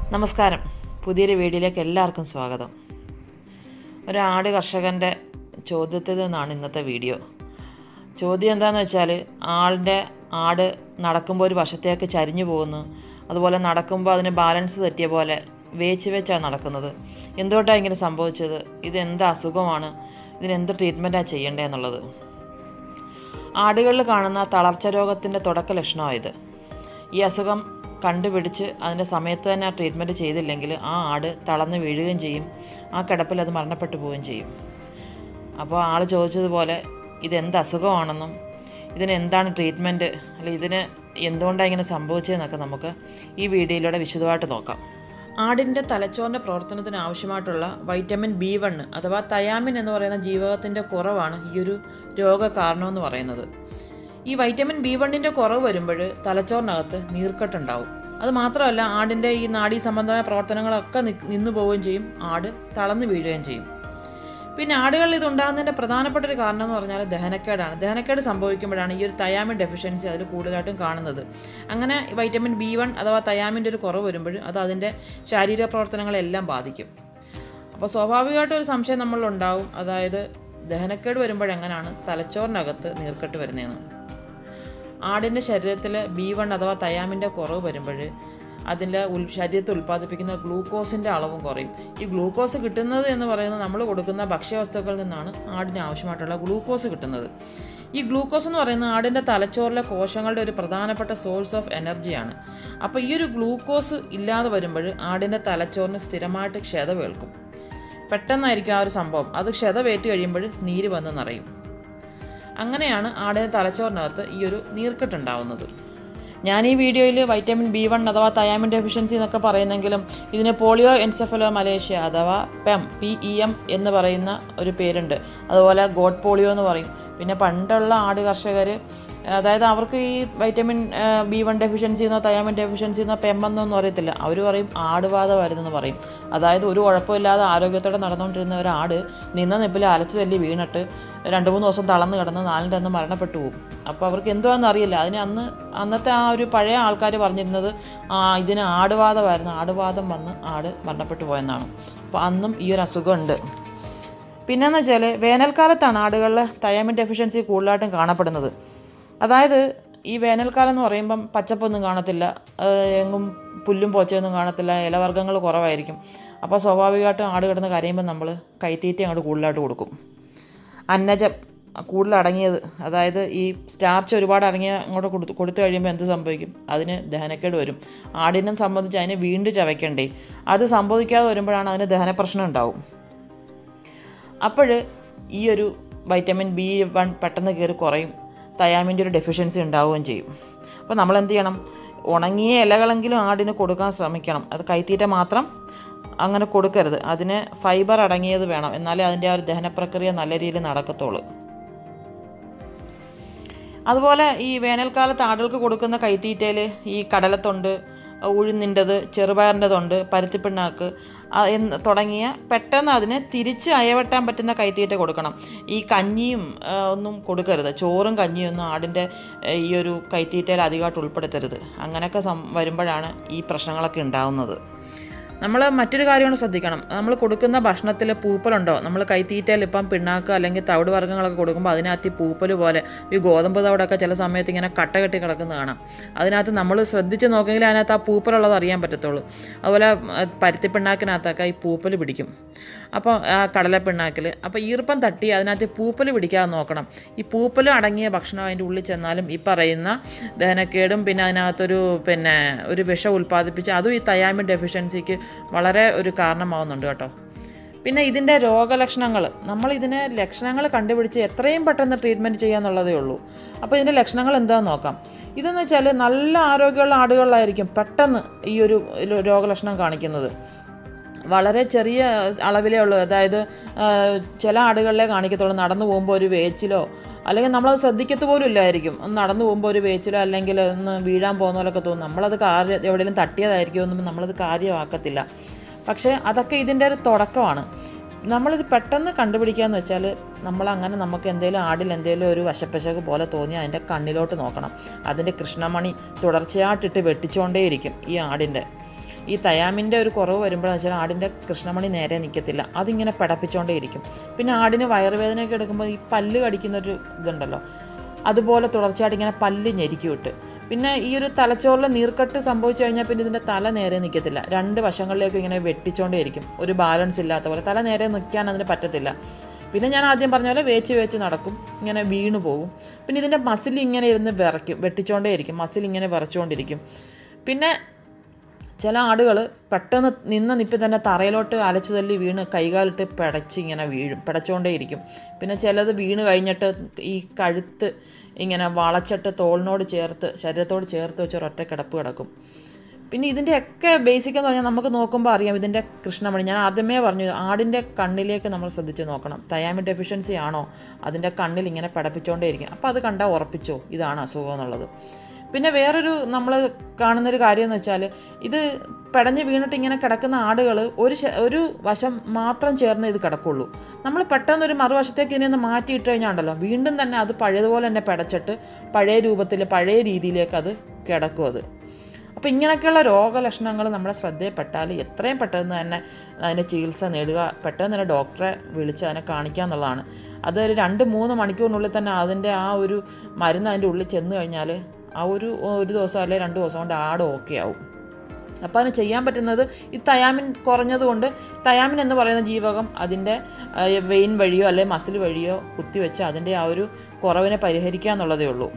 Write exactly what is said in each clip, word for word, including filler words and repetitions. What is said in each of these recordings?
നമസ്കാരം. പുതിയൊരു വീഡിയോയിലേക്ക് എല്ലാവർക്കും സ്വാഗതം. ഒരാട് കർഷകൻ്റെ ചോദ്യത്തിൽ നിന്നാണ് ഇന്നത്തെ വീഡിയോ. ചോദ്യം എന്താണെന്ന് വെച്ചാൽ, ആളിൻ്റെ ആട് നടക്കുമ്പോൾ ഒരു വശത്തേക്ക് ചരിഞ്ഞു പോകുന്നു, അതുപോലെ നടക്കുമ്പോൾ അതിന് ബാലൻസ് തെറ്റിയ പോലെ വേച്ച് വെച്ചാണ് നടക്കുന്നത്. എന്തുകൊണ്ടാണ് ഇങ്ങനെ സംഭവിച്ചത്? ഇതെന്ത് അസുഖമാണ്? ഇതിനെന്ത് ട്രീറ്റ്മെൻറ്റാണ് ചെയ്യേണ്ടത് എന്നുള്ളത്. ആടുകളിൽ കാണുന്ന തളർച്ച രോഗത്തിൻ്റെ തുടക്ക ലക്ഷണമായത്. ഈ അസുഖം കണ്ടുപിടിച്ച് അതിൻ്റെ സമയത്ത് തന്നെ ആ ട്രീറ്റ്മെൻറ്റ് ചെയ്തില്ലെങ്കിൽ ആ ആട് തളർന്ന് വീഴുകയും ചെയ്യും, ആ കിടപ്പിൽ അത് മരണപ്പെട്ടു പോവുകയും ചെയ്യും. അപ്പോൾ ആൾ ചോദിച്ചതുപോലെ ഇതെന്ത് അസുഖമാണെന്നും ഇതിനെന്താണ് ട്രീറ്റ്മെൻറ്റ്, അല്ലെങ്കിൽ ഇതിന് എന്തുകൊണ്ടാണ് ഇങ്ങനെ സംഭവിച്ചതെന്നൊക്കെ നമുക്ക് ഈ വീഡിയോയിലൂടെ വിശദമായിട്ട് നോക്കാം. ആടിൻ്റെ തലച്ചോറിൻ്റെ പ്രവർത്തനത്തിന് ആവശ്യമായിട്ടുള്ള വൈറ്റമിൻ ബി വൺ അഥവാ തയാമിൻ എന്ന് പറയുന്ന ജീവകത്തിൻ്റെ കുറവാണ് ഈ ഒരു രോഗ കാരണമെന്ന് പറയുന്നത്. ഈ വൈറ്റമിൻ ബി വണ്ണിൻ്റെ കുറവ് വരുമ്പോൾ തലച്ചോറിനകത്ത് നീർക്കെട്ടുണ്ടാവും. അത് മാത്രമല്ല, ആടിൻ്റെ ഈ നാഡീ സംബന്ധമായ പ്രവർത്തനങ്ങളൊക്കെ നിന്നു പോവുകയും ചെയ്യും, ആട് തളർന്നു വീഴുകയും ചെയ്യും. പിന്നെ ആടുകളിൽ ഇതുണ്ടാകുന്നതിൻ്റെ പ്രധാനപ്പെട്ട ഒരു കാരണം എന്ന് പറഞ്ഞാൽ ദഹനക്കേടാണ്. ദഹനക്കേട് സംഭവിക്കുമ്പോഴാണ് ഈ ഒരു തയാമിൻ ഡെഫിഷ്യൻസി അതിൽ കൂടുതലായിട്ടും കാണുന്നത്. അങ്ങനെ വൈറ്റമിൻ ബി വൺ അഥവാ തയാമിൻ്റെ ഒരു കുറവ് വരുമ്പോൾ അത് അതിൻ്റെ ശാരീരിക പ്രവർത്തനങ്ങളെല്ലാം ബാധിക്കും. അപ്പോൾ സ്വാഭാവികമായിട്ടും ഒരു സംശയം നമ്മളിലുണ്ടാവും, അതായത് ദഹനക്കേട് വരുമ്പോഴെങ്ങനെയാണ് തലച്ചോറിനകത്ത് നീർക്കെട്ട് വരുന്നതെന്ന്. ആടിൻ്റെ ശരീരത്തിൽ ബി വൺ അഥവാ തയാമിൻ്റെ കുറവ് വരുമ്പോൾ അതിൻ്റെ ഉൽ ശരീരത്തിൽ ഉൽപ്പാദിപ്പിക്കുന്ന ഗ്ലൂക്കോസിൻ്റെ അളവും കുറയും. ഈ ഗ്ലൂക്കോസ് കിട്ടുന്നത് എന്ന് പറയുന്നത് നമ്മൾ കൊടുക്കുന്ന ഭക്ഷ്യവസ്തുക്കളിൽ നിന്നാണ് ആടിന് ആവശ്യമായിട്ടുള്ള ഗ്ലൂക്കോസ് കിട്ടുന്നത്. ഈ ഗ്ലൂക്കോസ് എന്ന് പറയുന്നത് ആടിൻ്റെ തലച്ചോറിലെ കോശങ്ങളുടെ ഒരു പ്രധാനപ്പെട്ട സോഴ്സ് ഓഫ് എനർജിയാണ്. അപ്പോൾ ഈ ഒരു ഗ്ലൂക്കോസ് ഇല്ലാതെ വരുമ്പോൾ ആടിൻ്റെ തലച്ചോറിന് സ്ഥിരമായിട്ട് ക്ഷതവേൽക്കും. പെട്ടെന്നായിരിക്കും ആ ഒരു സംഭവം. അത് ക്ഷതവേറ്റ് കഴിയുമ്പോൾ നീര് വന്ന് നിറയും. അങ്ങനെയാണ് ആടിൻ്റെ തലച്ചോറിനകത്ത് ഈ ഒരു നീർക്കെട്ടുണ്ടാവുന്നത്. ഞാൻ ഈ വീഡിയോയിൽ വൈറ്റമിൻ ബി വൺ അഥവാ തയാമിൻ ഡെഫിഷ്യൻസി എന്നൊക്കെ പറയുന്നെങ്കിലും ഇതിന് പോളിയോ എൻസെഫലോ മലേഷ്യ അഥവാ പെം പി ഇ എം എന്ന് പറയുന്ന ഒരു പേരുണ്ട്. അതുപോലെ ഗോട്ട് പോളിയോ എന്ന് പറയും. പിന്നെ പണ്ടുള്ള ആട് കർഷകർ, അതായത് അവർക്ക് ഈ വൈറ്റമിൻ ബി വൺ ഡെഫിഷ്യൻസി എന്നോ തയാമിൻ ഡെഫിഷ്യൻസി എന്നോ പെം എന്നൊന്നും അറിയത്തില്ല. അവർ പറയും ആടുവാദമായിരുന്നെന്ന് പറയും. അതായത് ഒരു കുഴപ്പമില്ലാതെ ആരോഗ്യത്തോടെ നടന്നുകൊണ്ടിരുന്ന ഒരു ആട് നിന്ന നിപ്പിൽ അലച്ചു തല്ലി വീണിട്ട് രണ്ട് മൂന്ന് ദിവസം തളർന്ന് കിടന്ന് നാലിൻ്റെ അന്ന് മരണപ്പെട്ടു പോകും. അപ്പോൾ അവർക്ക് എന്തുവാണെന്ന് അറിയില്ല. അതിന് അന്ന് അന്നത്തെ ആ ഒരു പഴയ ആൾക്കാർ പറഞ്ഞിരുന്നത് ഇതിന് ആടുവാദമായിരുന്നു, ആടുവാദം വന്ന് ആട് മരണപ്പെട്ടു പോയെന്നാണ്. അപ്പോൾ അന്നും ഈ ഒരു അസുഖമുണ്ട്. പിന്നെയെന്ന് വെച്ചാൽ വേനൽക്കാലത്താണ് ആടുകളിൽ തയാമിൻ ഡെഫിഷ്യൻസി കൂടുതലായിട്ടും കാണപ്പെടുന്നത്. അതായത് ഈ വേനൽക്കാലം എന്ന് പറയുമ്പം പച്ചപ്പൊന്നും കാണത്തില്ല, എങ്ങും പുല്ലും പോച്ചയൊന്നും കാണത്തില്ല, ഇലവർഗ്ഗങ്ങൾ കുറവായിരിക്കും. അപ്പോൾ സ്വാഭാവികമായിട്ടും ആട് കിടന്ന് കരയുമ്പോൾ നമ്മൾ കൈത്തീറ്റ അങ്ങോട്ട് കൂടുതലായിട്ട് കൊടുക്കും. അന്നജം കൂടുതൽ അടങ്ങിയത്, അതായത് ഈ സ്റ്റാർച്ച് ഒരുപാട് അടങ്ങിയ അങ്ങോട്ട് കൊടുത്തു കൊടുത്തു കഴിയുമ്പോൾ എന്ത് സംഭവിക്കും? അതിന് ദഹനക്കേട് വരും. ആടിനെ സംബന്ധിച്ച് അതിനെ വീണ്ടും ചവയ്ക്കണ്ടേ. അത് സംഭവിക്കാതെ വരുമ്പോഴാണ് അതിന് ദഹന പ്രശ്നം ഉണ്ടാവും. അപ്പോൾ ഈ ഒരു വൈറ്റമിൻ ബി വൺ പെട്ടെന്ന് കയറി കുറയും, തയാമിൻ്റെ ഒരു ഡെഫിഷ്യൻസി ഉണ്ടാവുകയും ചെയ്യും. അപ്പോൾ നമ്മൾ എന്ത് ചെയ്യണം? ഉണങ്ങിയ ഇലകളെങ്കിലും ആടിന് കൊടുക്കാൻ ശ്രമിക്കണം. അത് കൈത്തീറ്റ മാത്രം അങ്ങനെ കൊടുക്കരുത്. അതിന് ഫൈബർ അടങ്ങിയത് വേണം, എന്നാലേ അതിൻ്റെ ആ ഒരു ദഹന പ്രക്രിയ നല്ല രീതിയിൽ നടക്കത്തുള്ളൂ. അതുപോലെ ഈ വേനൽക്കാലത്ത് ആടുകൾക്ക് കൊടുക്കുന്ന കൈത്തീറ്റയിൽ ഈ കടലത്തൊണ്ട്, ഉഴുന്നിൻ്റെത്, ചെറുപയറിൻ്റെതുണ്ട്, പരുത്തിപ്പിണ്ണാക്ക് എന്ന് തുടങ്ങിയ പെട്ടെന്ന് അതിന് തിരിച്ച് അയവെട്ടാൻ പറ്റുന്ന കൈത്തീറ്റ കൊടുക്കണം. ഈ കഞ്ഞിയും ഒന്നും കൊടുക്കരുത്. ചോറും കഞ്ഞിയൊന്നും ആടിൻ്റെ ഈ ഒരു കൈത്തീറ്റയിൽ അധികമായിട്ട് ഉൾപ്പെടുത്തരുത്. അങ്ങനെയൊക്കെ സം വരുമ്പോഴാണ് ഈ പ്രശ്നങ്ങളൊക്കെ ഉണ്ടാകുന്നത്. നമ്മൾ മറ്റൊരു കാര്യമാണ് ശ്രദ്ധിക്കണം. നമ്മൾ കൊടുക്കുന്ന ഭക്ഷണത്തിൽ പൂപ്പലുണ്ടോ? നമ്മൾ കൈത്തീറ്റയിൽ ഇപ്പം പിണ്ണാക്ക് അല്ലെങ്കിൽ തവിട് വർഗ്ഗങ്ങളൊക്കെ കൊടുക്കുമ്പോൾ അതിനകത്ത് ഈ പൂപ്പൽ പോലെ ഈ ഗോതമ്പ് തവിടൊക്കെ ചില സമയത്ത് ഇങ്ങനെ കട്ട കെട്ടി കിടക്കുന്നത് കാണാം. അതിനകത്ത് നമ്മൾ ശ്രദ്ധിച്ച് നോക്കിയെങ്കിൽ അതിനകത്ത് ആ പൂപ്പലുള്ളത് അറിയാൻ പറ്റത്തുള്ളൂ. അതുപോലെ പരുത്തി പിണ്ണാക്കിനകത്തൊക്കെ ഈ പൂപ്പൽ പിടിക്കും. അപ്പോൾ ആ കടലപ്പിണ്ണാക്കിൽ അപ്പോൾ ഈർപ്പം തട്ടി അതിനകത്ത് പൂപ്പൽ പിടിക്കാതെ നോക്കണം. ഈ പൂപ്പൽ അടങ്ങിയ ഭക്ഷണം അതിൻ്റെ ഉള്ളിൽ ചെന്നാലും ഈ പറയുന്ന ദഹനക്കേടും പിന്നെ അതിനകത്തൊരു പിന്നെ ഒരു വിഷം ഉൽപ്പാദിപ്പിച്ച് അതും ഈ തയാമിൻ ഡെഫിഷ്യൻസിക്ക് വളരെ ഒരു കാരണമാവുന്നുണ്ട് കേട്ടോ. പിന്നെ ഇതിൻ്റെ രോഗലക്ഷണങ്ങൾ, നമ്മൾ ഇതിനെ ലക്ഷണങ്ങൾ കണ്ടുപിടിച്ച് എത്രയും പെട്ടെന്ന് ട്രീറ്റ്മെൻറ്റ് ചെയ്യാന്നുള്ളതേ ഉള്ളൂ. അപ്പോൾ ഇതിൻ്റെ ലക്ഷണങ്ങൾ എന്താണെന്ന് നോക്കാം. ഇതെന്ന് വെച്ചാൽ നല്ല ആരോഗ്യമുള്ള ആടുകളിലായിരിക്കും പെട്ടെന്ന് ഈ ഒരു രോഗലക്ഷണം കാണിക്കുന്നത്. വളരെ ചെറിയ അളവിലേ ഉള്ളൂ. അതായത് ചില ആടുകളിലെ കാണിക്കത്തുള്ളൂ. നടന്നു പോകുമ്പോൾ ഒരു വേച്ചിലോ, അല്ലെങ്കിൽ നമ്മളത് ശ്രദ്ധിക്കത്ത് പോലും ഇല്ലായിരിക്കും. ഒന്ന് നടന്നു പോകുമ്പോൾ ഒരു വേച്ചിലോ അല്ലെങ്കിൽ ഒന്ന് വീഴാൻ പോകുന്ന പോലൊക്കെ തോന്നും. നമ്മളത് കാര്യം എവിടെയെങ്കിലും തട്ടിയതായിരിക്കും ഒന്നും നമ്മളത് കാര്യമാക്കത്തില്ല. പക്ഷേ അതൊക്കെ ഇതിൻ്റെ ഒരു തുടക്കമാണ്. നമ്മളിത് പെട്ടെന്ന് കണ്ടുപിടിക്കുക എന്ന് വെച്ചാൽ നമ്മളങ്ങനെ നമുക്ക് എന്തെങ്കിലും ആടിൽ എന്തെങ്കിലും ഒരു വശപ്പശക് പോലെ തോന്നി അതിൻ്റെ കണ്ണിലോട്ട് നോക്കണം. അതിൻ്റെ കൃഷ്ണമണി തുടർച്ചയായിട്ടിട്ട് വെട്ടിച്ചുകൊണ്ടേയിരിക്കും ഈ ആടിൻ്റെ. ഈ തയാമിൻ്റെ ഒരു കുറവ് വരുമ്പോഴെന്ന് വെച്ചാൽ ആടിൻ്റെ കൃഷ്ണമണി നേരെ നിൽക്കത്തില്ല, അതിങ്ങനെ പിടപ്പിച്ചുകൊണ്ടേ ഇരിക്കും. പിന്നെ ആടിന് വയറുവേദനയൊക്കെ എടുക്കുമ്പോൾ ഈ പല്ല് കടിക്കുന്നൊരു ഇതുണ്ടല്ലോ, അതുപോലെ തുടർച്ചയായിട്ട് ഇങ്ങനെ പല്ല് ഞെരുക്കി വിട്ട്. പിന്നെ ഈ ഒരു തലച്ചോറിൽ നീർക്കെട്ട് സംഭവിച്ചു കഴിഞ്ഞാൽ പിന്നെ ഇതിൻ്റെ തല നേരെ നിൽക്കത്തില്ല, രണ്ട് വശങ്ങളിലേക്ക് ഇങ്ങനെ വെട്ടിച്ചോണ്ടേ ഇരിക്കും, ഒരു ബാലൻസ് ഇല്ലാത്ത പോലെ. തല നേരെ നിൽക്കാൻ അതിന് പറ്റത്തില്ല. പിന്നെ ഞാൻ ആദ്യം പറഞ്ഞ പോലെ വേച്ച് വേച്ച് നടക്കും, ഇങ്ങനെ വീണു പോകും. പിന്നെ ഇതിൻ്റെ മസിൽ ഇങ്ങനെ ഇരുന്ന് വിറയ്ക്കും, വെട്ടിച്ചോണ്ടേ ഇരിക്കും, മസിൽ ഇങ്ങനെ വിറച്ചുകൊണ്ടിരിക്കും. പിന്നെ ചില ആടുകൾ പെട്ടെന്ന് നിന്ന നിപ്പിൽ തന്നെ തറയിലോട്ട് അലച്ചു തല്ലി വീണ് കൈകാലിട്ട് പിടച്ച് ഇങ്ങനെ വീഴും, പിടച്ചുകൊണ്ടേ ഇരിക്കും. പിന്നെ ചിലത് വീണ് കഴിഞ്ഞിട്ട് ഈ കഴുത്ത് ഇങ്ങനെ വളച്ചിട്ട് തോളിനോട് ചേർത്ത് ശരീരത്തോട് ചേർത്ത് വെച്ച് ഒരൊറ്റ കിടപ്പ് കിടക്കും. പിന്നെ ഇതിൻ്റെയൊക്കെ ബേസിക് എന്ന് പറഞ്ഞാൽ നമുക്ക് നോക്കുമ്പോൾ അറിയാം ഇതിൻ്റെ കൃഷ്ണമണി. ഞാൻ ആദ്യമേ പറഞ്ഞു, ആടിൻ്റെ കണ്ണിലേക്ക് നമ്മൾ ശ്രദ്ധിച്ച് നോക്കണം. തയാമിൻ ഡെഫിഷ്യൻസി ആണോ അതിൻ്റെ കണ്ണിൽ ഇങ്ങനെ പിടപ്പിച്ചുകൊണ്ടേ ഇരിക്കും. അപ്പോൾ അത് കണ്ടാൽ ഉറപ്പിച്ചോ ഇതാണ് അസുഖം എന്നുള്ളത്. പിന്നെ വേറൊരു നമ്മൾ കാണുന്നൊരു കാര്യം എന്ന് വെച്ചാൽ, ഇത് പിടഞ്ഞ് വീണിട്ട് ഇങ്ങനെ കിടക്കുന്ന ആടുകൾ ഒരു ഒരു വശം മാത്രം ചേർന്ന് ഇത് കിടക്കുള്ളൂ. നമ്മൾ പെട്ടെന്നൊരു മറുവശത്തേക്ക് ഇതിനൊന്ന് മാറ്റിയിട്ട് കഴിഞ്ഞാൽ ഉണ്ടല്ലോ, വീണ്ടും തന്നെ അത് പഴയതുപോലെ തന്നെ പിടച്ചിട്ട് പഴയ രൂപത്തിൽ പഴയ രീതിയിലേക്ക് അത് കിടക്കും അത്. അപ്പോൾ ഇങ്ങനെയൊക്കെയുള്ള രോഗലക്ഷണങ്ങൾ നമ്മുടെ ശ്രദ്ധയിൽപ്പെട്ടാൽ എത്രയും പെട്ടെന്ന് തന്നെ അതിൻ്റെ ചികിത്സ നേടുക, പെട്ടെന്ന് തന്നെ ഡോക്ടറെ വിളിച്ച് അതിനെ കാണിക്കുക എന്നുള്ളതാണ്. അത് ഒരു രണ്ട് മൂന്ന് മണിക്കൂറിനുള്ളിൽ തന്നെ അതിൻ്റെ ആ ഒരു മരുന്ന് അതിൻ്റെ ഉള്ളിൽ ചെന്ന് കഴിഞ്ഞാൽ ആ ഒരു ഒരു ദിവസം അല്ലെങ്കിൽ രണ്ട് ദിവസം കൊണ്ട് ആട് ഓക്കെ ആവും. അപ്പോൾ അതിന് ചെയ്യാൻ പറ്റുന്നത് ഈ തയാമിൻ കുറഞ്ഞതുകൊണ്ട് തയാമിൻ എന്ന് പറയുന്ന ജീവകം അതിൻ്റെ വെയിൻ വഴിയോ അല്ലെങ്കിൽ മസിൽ വഴിയോ കുത്തിവെച്ച് അതിൻ്റെ ആ ഒരു കുറവിനെ പരിഹരിക്കുക എന്നുള്ളതേ ഉള്ളൂ.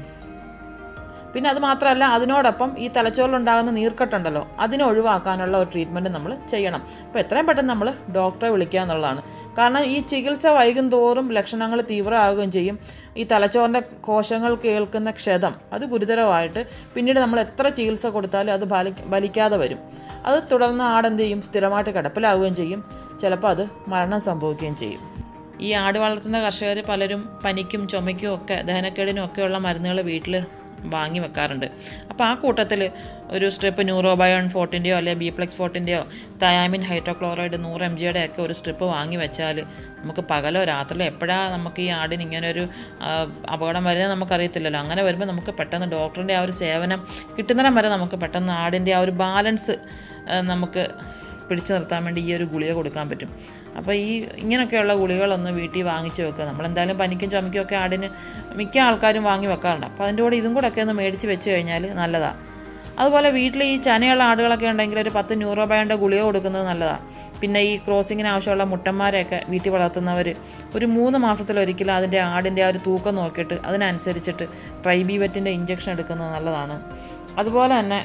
പിന്നെ അത് മാത്രമല്ല, അതിനോടൊപ്പം ഈ തലച്ചോറിലുണ്ടാകുന്ന നീർക്കെട്ടുണ്ടല്ലോ അതിനെ ഒഴിവാക്കാനുള്ള ഒരു ട്രീറ്റ്മെൻറ്റ് നമ്മൾ ചെയ്യണം. അപ്പോൾ എത്രയും പെട്ടെന്ന് നമ്മൾ ഡോക്ടറെ വിളിക്കുക എന്നുള്ളതാണ്. കാരണം ഈ ചികിത്സ വൈകും തോറും ലക്ഷണങ്ങൾ തീവ്രമാകുകയും ചെയ്യും. ഈ തലച്ചോറിൻ്റെ കോശങ്ങൾ കേൾക്കുന്ന ക്ഷതം അത് ഗുരുതരമായിട്ട് പിന്നീട് നമ്മൾ എത്ര ചികിത്സ കൊടുത്താലും അത് ഫലി ഫലിക്കാതെ വരും. അത് തുടർന്ന് ആടെന്ത് ചെയ്യും, സ്ഥിരമായിട്ട് കിടപ്പിലാവുകയും ചെയ്യും, ചിലപ്പോൾ അത് മരണം സംഭവിക്കുകയും ചെയ്യും. ഈ ആട് വളർത്തുന്ന കർഷകർ പലരും പനിക്കും ചുമയ്ക്കും ഒക്കെ ദഹനക്കേടിനും ഒക്കെയുള്ള മരുന്നുകൾ വീട്ടിൽ വാങ്ങി വെക്കാറുണ്ട്. അപ്പോൾ ആ കൂട്ടത്തിൽ ഒരു സ്ട്രിപ്പ് ന്യൂറോബയോൺ ഫോർട്ടിൻ്റെയോ അല്ലെങ്കിൽ ബിപ്ലെക്സ് ഫോർട്ടിൻ്റെയോ തയാമിൻ ഹൈഡ്രോക്ലോറൈഡ് നൂറ് എം ജിയുടെ ഒക്കെ ഒരു സ്ട്രിപ്പ് വാങ്ങി വെച്ചാൽ നമുക്ക് പകലോ രാത്രിയിലോ എപ്പോഴാണ് നമുക്ക് ഈ ആടിന് ഇങ്ങനെ ഒരു അപകടം വരുന്നത് നമുക്കറിയത്തില്ലല്ലോ. അങ്ങനെ വരുമ്പോൾ നമുക്ക് പെട്ടെന്ന് ഡോക്ടറിൻ്റെ ആ ഒരു സേവനം കിട്ടുന്നിടം വരെ നമുക്ക് പെട്ടെന്ന് ആടിൻ്റെ ആ ഒരു ബാലൻസ് നമുക്ക് പിടിച്ചു നിർത്താൻ വേണ്ടി ഈ ഒരു ഗുളിക കൊടുക്കാൻ പറ്റും. അപ്പോൾ ഈ ഇങ്ങനെയൊക്കെയുള്ള ഗുളികളൊന്ന് വീട്ടിൽ വാങ്ങിച്ച് വെക്കുക. നമ്മളെന്തായാലും പനിക്കും ചുമയ്ക്കും ഒക്കെ ആടിന് മിക്ക ആൾക്കാരും വാങ്ങി വെക്കാറുണ്ട്. അപ്പോൾ അതിൻ്റെ കൂടെ ഇതും കൂടെ ഒക്കെ ഒന്ന് മേടിച്ച് വെച്ച് കഴിഞ്ഞാൽ നല്ലതാണ്. അതുപോലെ വീട്ടിൽ ഈ ചനയുള്ള ആടുകളൊക്കെ ഉണ്ടെങ്കിൽ ഒരു പത്ത് ന്യൂറോബയോണിൻ്റെ ഗുളിക കൊടുക്കുന്നത് നല്ലതാണ്. പിന്നെ ഈ ക്രോസിങ്ങിന് ആവശ്യമുള്ള മുട്ടന്മാരെയൊക്കെ വീട്ടിൽ വളർത്തുന്നവർ ഒരു മൂന്ന് മാസത്തിലൊരിക്കലും അതിൻ്റെ ആടിൻ്റെ ആ ഒരു തൂക്കം നോക്കിയിട്ട് അതിനനുസരിച്ചിട്ട് ട്രൈബീവറ്റിൻ്റെ ഇഞ്ചക്ഷൻ എടുക്കുന്നത് നല്ലതാണ്. അതുപോലെ തന്നെ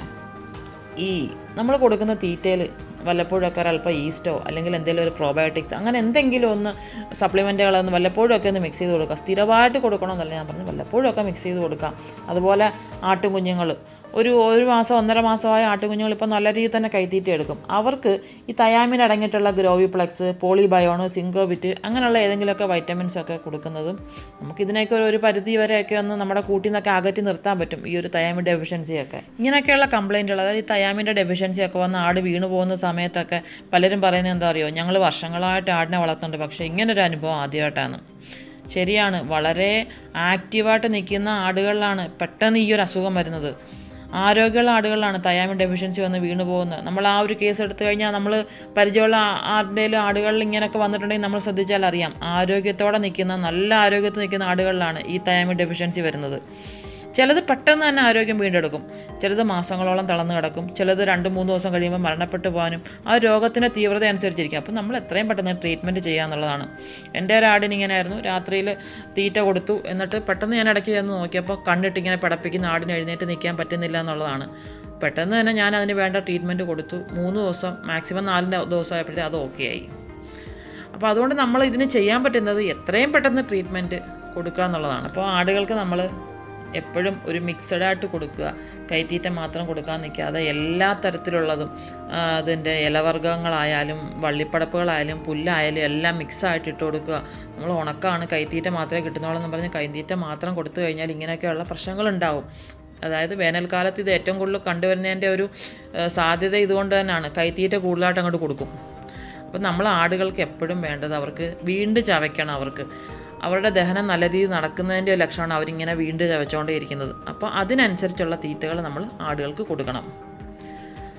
ഈ നമ്മൾ കൊടുക്കുന്ന തീറ്റയിൽ വല്ലപ്പോഴൊക്കെ ഒരല്പം ഈസ്റ്റോ അല്ലെങ്കിൽ എന്തെങ്കിലും ഒരു പ്രോബയോട്ടിക്സ് അങ്ങനെ എന്തെങ്കിലും ഒന്ന് സപ്ലിമെൻറ്റുകളൊന്ന് വല്ലപ്പോഴൊക്കെ ഒന്ന് മിക്സ് ചെയ്ത് കൊടുക്കുക. സ്ഥിരമായിട്ട് കൊടുക്കണമെന്നല്ല ഞാൻ പറഞ്ഞു, വല്ലപ്പോഴൊക്കെ മിക്സ് ചെയ്ത് കൊടുക്കാം. അതുപോലെ ആട്ടുകുഞ്ഞുങ്ങൾ ഒരു ഒരു മാസം ഒന്നര മാസമായ ആട്ടുകുഞ്ഞുങ്ങൾ ഇപ്പോൾ നല്ല രീതിയിൽ തന്നെ കൈത്തീറ്റ എടുക്കും. അവർക്ക് ഈ തയാമിൻ അടങ്ങിയിട്ടുള്ള ഗ്രോവിപ്ലെക്സ്, പോളിബയോൺ, സിങ്കോബിറ്റ് അങ്ങനെയുള്ള ഏതെങ്കിലുമൊക്കെ വൈറ്റമിൻസ് ഒക്കെ കൊടുക്കുന്നതും നമുക്കിതിനൊക്കെ ഒരു പരിധി വരെയൊക്കെ ഒന്ന് നമ്മുടെ കൂട്ടിൽ നിന്നൊക്കെ അകറ്റി നിർത്താൻ പറ്റും ഈ ഒരു തയാമിൻ ഡെഫിഷ്യൻസിയൊക്കെ. ഇങ്ങനെയൊക്കെയുള്ള കംപ്ലയിൻറ്റുകൾ, അതായത് ഈ തയാമിൻ്റെ ഡെഫിഷ്യൻസിയൊക്കെ വന്ന് ആട് വീണ് പോകുന്ന സമയത്തൊക്കെ പലരും പറയുന്നത് എന്താ അറിയോ, ഞങ്ങൾ വർഷങ്ങളായിട്ട് ആടിനെ വളർത്തുന്നുണ്ട്, പക്ഷേ ഇങ്ങനൊരു അനുഭവം ആദ്യമായിട്ടാണ്. ശരിയാണ്, വളരെ ആക്റ്റീവായിട്ട് നിൽക്കുന്ന ആടുകളിലാണ് പെട്ടെന്ന് ഈ ഒരു അസുഖം വരുന്നത്. ആരോഗ്യമുള്ള ആടുകളിലാണ് തയാമിൻ ഡെഫിഷ്യൻസി വന്ന് വീണ് പോകുന്നത്. നമ്മൾ ആ ഒരു കേസ് എടുത്തു കഴിഞ്ഞാൽ നമ്മൾ പരിചയമുള്ള ആരുടെയും ആടുകളിൽ ഇങ്ങനെയൊക്കെ വന്നിട്ടുണ്ടെങ്കിൽ നമ്മൾ ശ്രദ്ധിച്ചാൽ അറിയാം, ആരോഗ്യത്തോടെ നിൽക്കുന്ന നല്ല ആരോഗ്യത്തിൽ നിൽക്കുന്ന ആടുകളിലാണ് ഈ തയാമിൻ ഡെഫിഷ്യൻസി വരുന്നത്. ചിലത് പെട്ടെന്ന് തന്നെ ആരോഗ്യം വീണ്ടെടുക്കും, ചിലത് മാസങ്ങളോളം തളർന്നു കിടക്കും, ചിലത് രണ്ട് മൂന്ന് ദിവസം കഴിയുമ്പോൾ മരണപ്പെട്ടു പോകാനും ആ രോഗത്തിൻ്റെ തീവ്രത അനുസരിച്ചിരിക്കും. അപ്പോൾ നമ്മൾ എത്രയും പെട്ടെന്ന് ട്രീറ്റ്മെൻറ്റ് ചെയ്യുക എന്നുള്ളതാണ്. എൻ്റെ ഒരു ആടിന് ഇങ്ങനെയായിരുന്നു, രാത്രിയിൽ തീറ്റ കൊടുത്തു, എന്നിട്ട് പെട്ടെന്ന് ഞാൻ ഇടയ്ക്ക് ചെന്ന് നോക്കിയപ്പോൾ കണ്ണിട്ട് ഇങ്ങനെ പിടപ്പിക്കുന്ന ആടിന് എഴുന്നേറ്റ് നിൽക്കാൻ പറ്റുന്നില്ല എന്നുള്ളതാണ്. പെട്ടെന്ന് തന്നെ ഞാൻ അതിന് വേണ്ട ട്രീറ്റ്മെൻറ്റ് കൊടുത്തു. മൂന്ന് ദിവസം മാക്സിമം നാലിൻ്റെ ദിവസം ആയപ്പോഴത്തേക്ക് അത് ഓക്കെ ആയി. അപ്പോൾ അതുകൊണ്ട് നമ്മൾ ഇതിന് ചെയ്യാൻ പറ്റുന്നത് എത്രയും പെട്ടെന്ന് ട്രീറ്റ്മെൻറ്റ് കൊടുക്കുക എന്നുള്ളതാണ്. അപ്പോൾ ആടുകൾക്ക് നമ്മൾ എപ്പോഴും ഒരു മിക്സഡായിട്ട് കൊടുക്കുക, കൈത്തീറ്റ മാത്രം കൊടുക്കാൻ നിൽക്കാതെ എല്ലാ തരത്തിലുള്ളതും അതിൻ്റെ ഇലവർഗ്ഗങ്ങളായാലും വള്ളിപ്പടപ്പുകളായാലും പുല്ലായാലും എല്ലാം മിക്സായിട്ട് ഇട്ട് കൊടുക്കുക. നമ്മൾ ഉണക്കാണ് കൈത്തീറ്റ മാത്രമേ കിട്ടുന്നുള്ളൂ എന്ന് പറഞ്ഞ് കൈത്തീറ്റ മാത്രം കൊടുത്തു കഴിഞ്ഞാൽ ഇങ്ങനെയൊക്കെയുള്ള പ്രശ്നങ്ങളുണ്ടാവും. അതായത് വേനൽക്കാലത്ത് ഇത് ഏറ്റവും കൂടുതൽ കണ്ടുവരുന്നതിൻ്റെ ഒരു സാധ്യത ഇതുകൊണ്ട് തന്നെയാണ്, കൈത്തീറ്റ കൂടുതലായിട്ട് അങ്ങോട്ട് കൊടുക്കും. അപ്പം നമ്മൾ ആടുകൾക്ക് എപ്പോഴും വേണ്ടത് അവർക്ക് വീണ്ടും ചവയ്ക്കണം, അവർക്ക് അവരുടെ ദഹനം നല്ല രീതിയിൽ നടക്കുന്നതിൻ്റെ ഒരു ലക്ഷണമാണ് അവരിങ്ങനെ വീണ്ടും ചവച്ചുകൊണ്ടേ ഇരിക്കുന്നത്. അപ്പോൾ അതിനനുസരിച്ചുള്ള തീറ്റകൾ നമ്മൾ ആടുകൾക്ക് കൊടുക്കണം.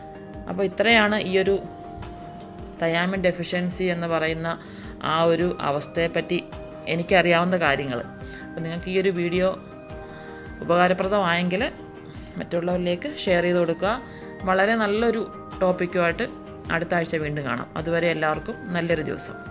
അപ്പോൾ ഇത്രയാണ് ഈ ഒരു തയാമിൻ ഡെഫിഷ്യൻസി എന്ന് പറയുന്ന ആ ഒരു അവസ്ഥയെപ്പറ്റി എനിക്കറിയാവുന്ന കാര്യങ്ങൾ. അപ്പോൾ നിങ്ങൾക്ക് ഈ ഒരു വീഡിയോ ഉപകാരപ്രദമായെങ്കിൽ മറ്റുള്ളവരിലേക്ക് ഷെയർ ചെയ്ത് കൊടുക്കുക. വളരെ നല്ലൊരു ടോപ്പിക്കുമായിട്ട് അടുത്ത ആഴ്ച വീണ്ടും കാണാം. അതുവരെ എല്ലാവർക്കും നല്ലൊരു ദിവസം.